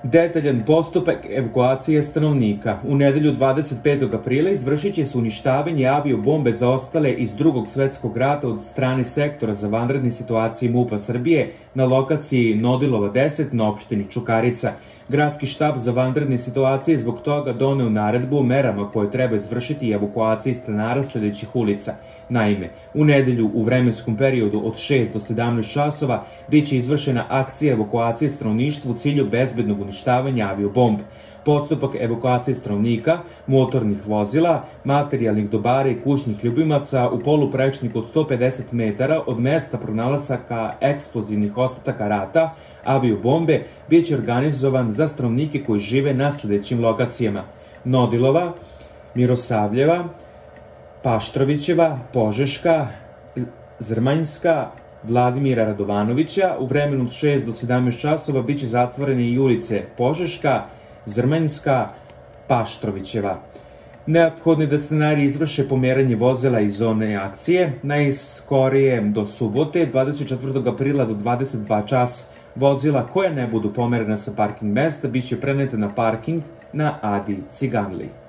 Detaljan postupak evakuacije stanovnika. U nedelju 25. aprila izvršit će se uništavanje aviobombe zaostale iz Drugog svetskog rata od strane sektora za vanredne situacije MUP-a Srbije na lokaciji Nodilova 10 na opštini Čukarica. Gradski štab za vanredne situacije zbog toga doneo naredbu o merama koje treba izvršiti evakuaciji stanara sledećih ulica. Naime, u nedelju u vremenskom periodu od 6 do 17 časova biće izvršena akcija evakuacije stanovništva u cilju bezbednog uništavanja aviobombe. Postupak evakuacije stanovnika, motornih vozila, materijalnih dobara i kućnih ljubimaca u poluprečniku od 150 metara od mesta pronalasaka eksplozivnih ostataka rata, aviobombe, biće organizovan za stanovnike koji žive na sledećim lokacijama: Nodilova, Mirosavljeva, Paštrovićeva, Požeška, Zrmanjska, Vladimira Radovanovića. U vremenu od 6 do 17 časova biće zatvorene i ulice Požeška, Zrmanjska, Paštrovićeva. Neophodno je da stanari izvrše pomeranje vozila iz zone akcije, najskorije do subote, 24. aprila do 22 časa. Vozila koja ne budu pomerena sa parking mesta biće preneta na parking na Adi Ciganli.